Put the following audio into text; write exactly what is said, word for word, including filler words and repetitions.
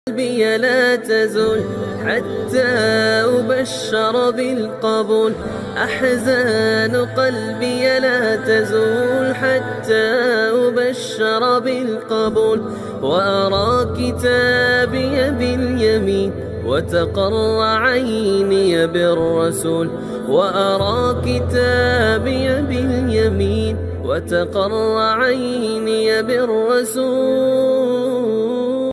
قلبي لا تزول حتى أبشر بالقبول. أحزان قلبي لا تزول حتى أبشر بالقبول. وأرى كتابي باليمين وتقر عيني بالرسول. وأرى كتابي باليمين وتقر عيني بالرسول.